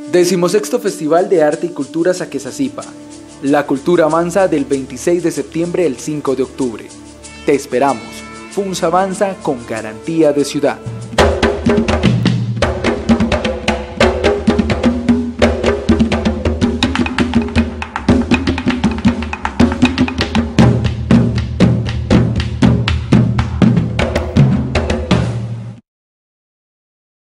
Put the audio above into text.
16º Festival de Arte y Cultura Saquezasipa. La cultura mansa del 26 de septiembre al 5 de octubre. Te esperamos. Funza Avanza con garantía de ciudad.